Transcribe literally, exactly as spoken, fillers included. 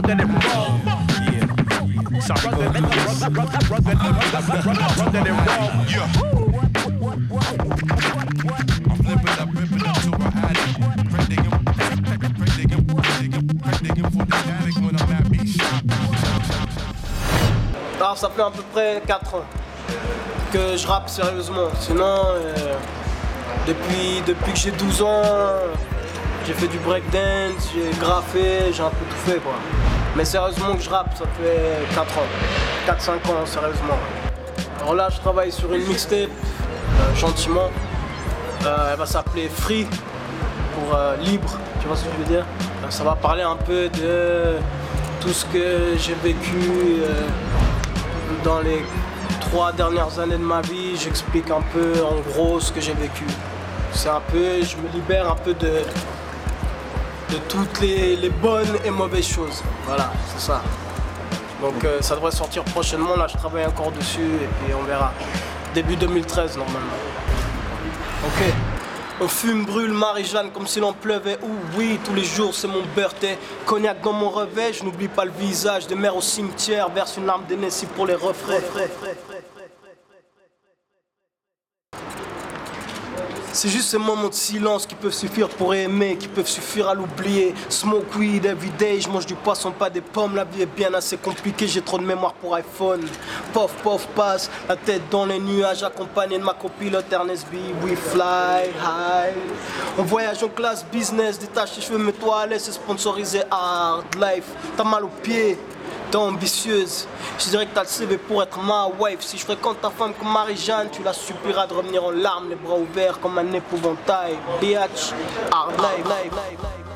running it wrong. Yeah, sorry, go do this. Running it wrong. Yeah. I'm flipping up, ripping up to a addict. Pray digging, pray digging, pray digging, pray digging for the addict when I'm at B-Shop. Alors ça fait à peu près quatre ans que je rappe sérieusement. Sinon, euh, depuis, depuis que j'ai douze ans, j'ai fait du breakdance, j'ai graffé, j'ai un peu tout fait quoi. Mais sérieusement que je rappe, ça fait quatre ans, quatre cinq ans sérieusement. Alors là, je travaille sur une mixtape, euh, gentiment. Euh, elle va s'appeler Free, pour euh, libre, tu vois ce que je veux dire. Euh, ça va parler un peu de tout ce que j'ai vécu euh, dans les trois dernières années de ma vie. J'explique un peu en gros ce que j'ai vécu. C'est un peu, je me libère un peu de, de toutes les, les bonnes et mauvaises choses. Voilà, c'est ça. Donc euh, ça devrait sortir prochainement, là je travaille encore dessus et puis on verra. Début deux mille treize normalement. Ok. On fume, brûle, Marie-Jeanne comme si l'on pleuvait. Ouh oui, tous les jours c'est mon birthday. Cognac dans mon réveil, je n'oublie pas le visage. Des mères au cimetière, verse une larme d'Hennessy pour les refrains. C'est juste ces moments de silence qui peuvent suffire pour aimer, qui peuvent suffire à l'oublier. Smoke weed everyday, je mange du poisson, pas des pommes. La vie est bien assez compliquée, j'ai trop de mémoire pour iPhone. Pof, pof, passe, la tête dans les nuages, accompagné de ma copilote Ernest B. We fly high. On voyage en classe business, détache les cheveux, mets-toi à l'aise, c'est sponsorisé hard life. T'as mal aux pieds, t'es ambitieuse. Je dirais que t'as le C V pour être ma wife. Si je fréquente ta femme comme Marie-Jeanne, tu la supplieras de revenir en larmes, les bras ouverts comme un épouvantail. Bitch, hard life, life, life, life.